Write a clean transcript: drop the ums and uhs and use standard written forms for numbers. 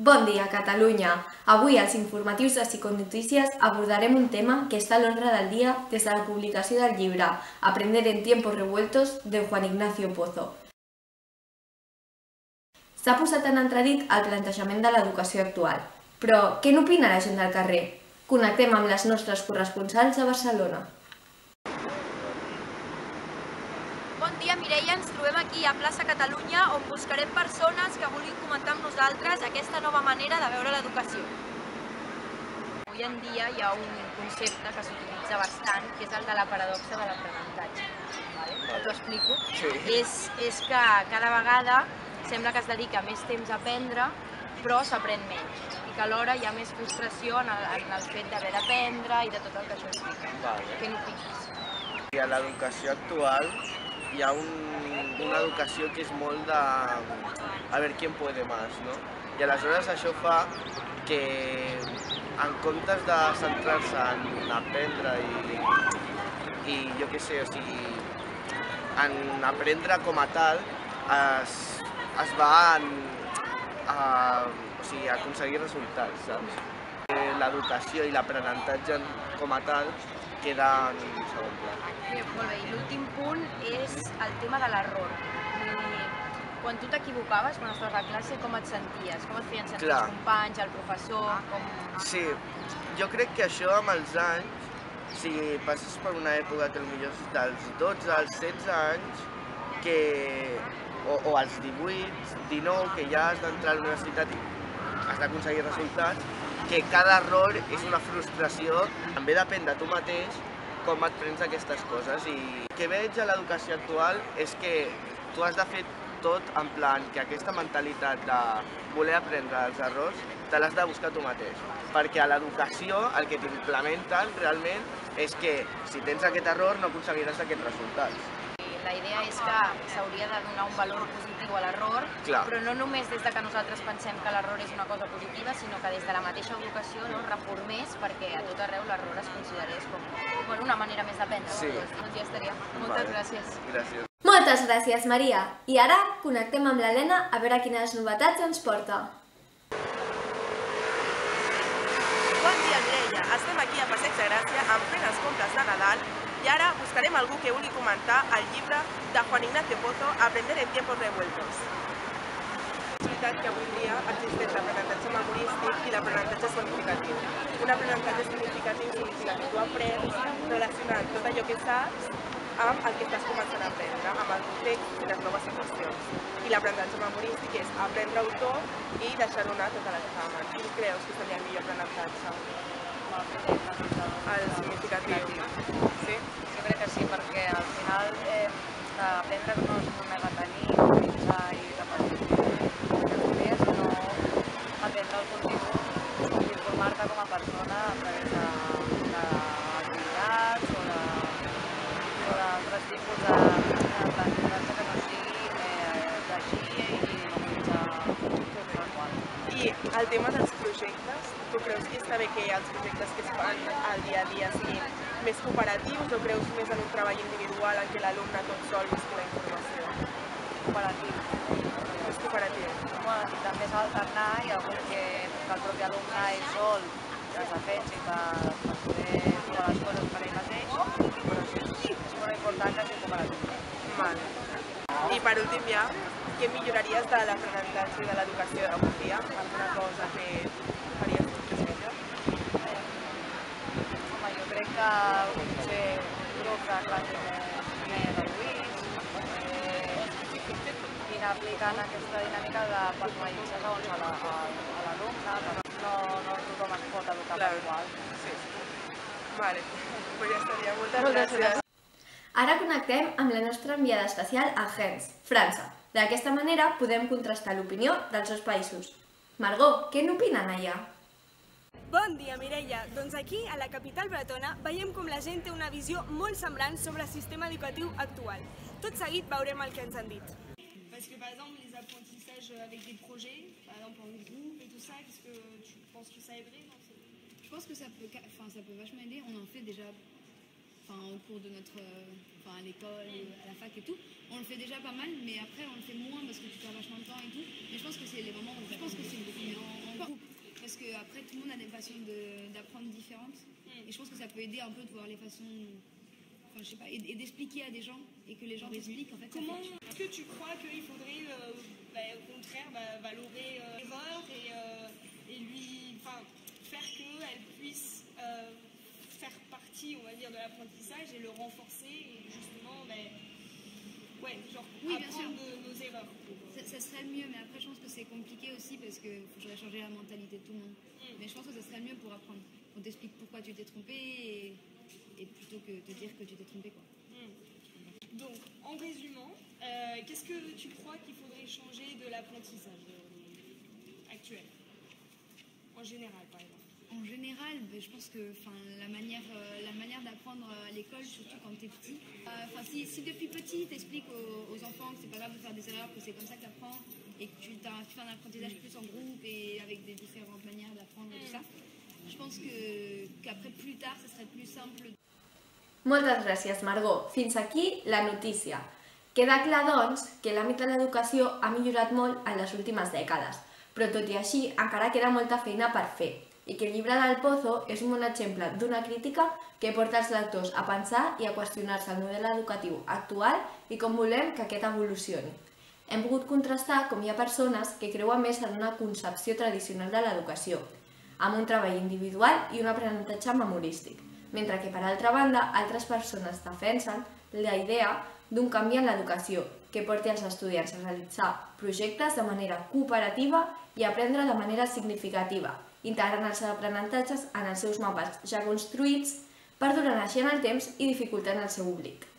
Bon dia, Catalunya! Avui, als informatius de Psiconotícies, abordarem un tema que està a l'ordre del dia des de la publicació del llibre Aprender en tiempos revueltos, de Juan Ignacio Pozo. S'ha posat en entredit el plantejament de l'educació actual. Però què n'opina la gent del carrer? Connectem amb les nostres corresponsals a Barcelona. Bon dia, Mireia. Ens trobem aquí a Plaça Catalunya, on buscarem persones que vulguin comentar amb nosaltres aquesta nova manera de veure l'educació. Avui en dia hi ha un concepte que s'utilitza bastant, que és el de la paradoxa de l'aprenentatge. T'ho explico? Sí. És que cada vegada sembla que es dedica més temps a aprendre, però s'aprèn menys. I que alhora hi ha més frustració en el fet d'haver d'aprendre i de tot el que això implica. Què n'opines? A l'educació actual hi ha una educació que és molt de a veure qui puede más, no? I aleshores això fa que en comptes de centrar-se en aprendre i jo què sé, o sigui, en aprendre com a tal, es va a aconseguir resultats, saps? L'educació i l'aprenentatge com a tal queda en un segon pla. Molt bé, i l'últim punt és el tema de l'error. Quan tu t'equivocaves, quan estaves a classe, com et senties? Com et feien sentir els companys, el professor? Sí, jo crec que això amb els anys, si passes per una època que potser dels 12 als 16 anys, o als 18, 19, que ja has d'entrar a la universitat i has d'aconseguir resultats, que cada error és una frustració. També depèn de tu mateix com et prens aquestes coses. I el que veig a l'educació actual és que tu has de fer tot en plan que aquesta mentalitat de voler aprendre els errors te l'has de buscar tu mateix. Perquè a l'educació el que t'implementen realment és que si tens aquest error no aconseguiràs aquests resultats. La idea és que s'hauria de donar un valor positiu a l'error, però no només des que nosaltres pensem que l'error és una cosa positiva, sinó que des de la mateixa educació reformés perquè a tot arreu l'error es considerés com una manera més d'aprendre. Doncs ja estaria. Moltes gràcies. Gràcies. Moltes gràcies, Maria. I ara connectem amb l'Helena a veure quines novetats ens porta. Bon dia, Mireia. Estem aquí a Passeig de Gràcia en plenes compres de Nadal i ara buscarem algú que vulgui comentar el llibre de Juan Ignacio Pozo, Aprender en tiempos revueltos. És veritat que avui dia existeix l'aprenentatge memorístic i l'aprenentatge significatiu. Un aprenentatge significatiu significa que tu aprens relacionant tot allò que saps amb el que estàs començant a aprendre, amb el context i les noves situacions. I l'aprenentatge memorístic és aprendre-ho tot i deixar-ho anar tot a l'examen. Quin creus que seria el millor aprenentatge? El significatiu. Sí? Jo crec que sí, perquè al final aprendre no és només retenir, memoritzar i repetir idees, sinó aprendre el contingut i formar-te com a persona a través d'activitats o d'altres tipus d'aprenentatge que no sigui llegir i memoritzar tal qual. I el tema dels projectes, tu creus que està bé que els projectes que es fan al dia a dia siguin més cooperatius o creus més en un treball individual en què l'alumne tot sol busqui la informació? Cooperatiu. És cooperatiu. I també s'ha d'alternar i algun que el propi alumne ell sol es defensi per poder trobar les coses per ell mateix, però sí, és molt important que sigui cooperatiu. I per últim ja, què milloraries de l'aprenentatge i de l'educació d'avui dia? Alguna cosa que faries més millor? Home, jo crec que potser grups de classe més reduïts i anar aplicant aquesta dinàmica de personalitzar segons l'alumne, no tothom es pot educar per igual. Sí. Vale, pues ja estaria. Moltes gràcies. Ara connectem amb la nostra enviada especial a Gens, França. D'aquesta manera podem contrastar l'opinió dels dos països. Margot, què n'opinen allà? Bon dia, Mireia. Doncs aquí, a la capital bretona, veiem com la gent té una visió molt semblant sobre el sistema educatiu actual. Tot seguit veurem el que ens han dit. Parce que, par exemple, les apprentissages avec des projets, par exemple en groupe et tout ça, est-ce que tu penses que ça aiderait? Je pense que ça peut vachement aider. On en fait déjà au cours de à l'école, à la fac et tout. On le fait déjà pas mal, mais après on le fait moins parce que tu perds vachement de temps et tout. Mais je pense que c'est les moments où je pense que c'est en groupe. Parce qu'après tout le monde a des façons d'apprendre différentes. Et je pense que ça peut aider un peu de voir les façons, je sais pas, et d'expliquer à des gens et que les gens t'expliquent en fait. Comment est-ce que tu crois qu'il faudrait au contraire valorer l'erreur et lui faire qu'elle puisse faire partie, on va dire, de l'apprentissage et le renforcer et justement apprendre de nos erreurs. Ça serait le mieux, mais après je pense que c'est compliqué aussi parce qu'il faudrait changer la mentalité de tout le monde. Mais je pense que ça serait le mieux pour apprendre. On t'explique pourquoi tu t'es trompé et plutôt que de dire que tu t'es trompé, quoi. Donc, en résumant, qu'est-ce que tu crois qu'il faudrait changer de l'apprentissage actuel? En général, par exemple. En général, je pense que la manière d'apprendre à l'école, surtout quand tu es petit, si depuis petit tu expliques aux enfants que c'est pas grave de faire des erreurs, que c'est comme ça que tu apprends et que tu fais un apprentissage plus en groupe et avec des différentes manières d'apprendre et tout ça, je pense qu'après plus tard, ce serait plus simple. Moltes gràcies, Margot. Fins aquí la notícia. Queda clar, doncs, que l'àmbit de l'educació ha millorat molt en les últimes dècades, però tot i així encara queda molta feina per fer, i que el llibre del Pozo és un bon exemple d'una crítica que porta els lectors a pensar i a qüestionar-se el model educatiu actual i com volem que aquest evolucioni. Hem pogut contrastar com hi ha persones que creuen més en una concepció tradicional de l'educació, amb un treball individual i un aprenentatge memorístic, mentre que, per altra banda, altres persones defensen la idea d'un canvi en l'educació que porti els estudiants a realitzar projectes de manera cooperativa i aprendre de manera significativa, integrant els aprenentatges en els seus mapes ja construïts, perdurant així en el temps i dificultant el seu oblic.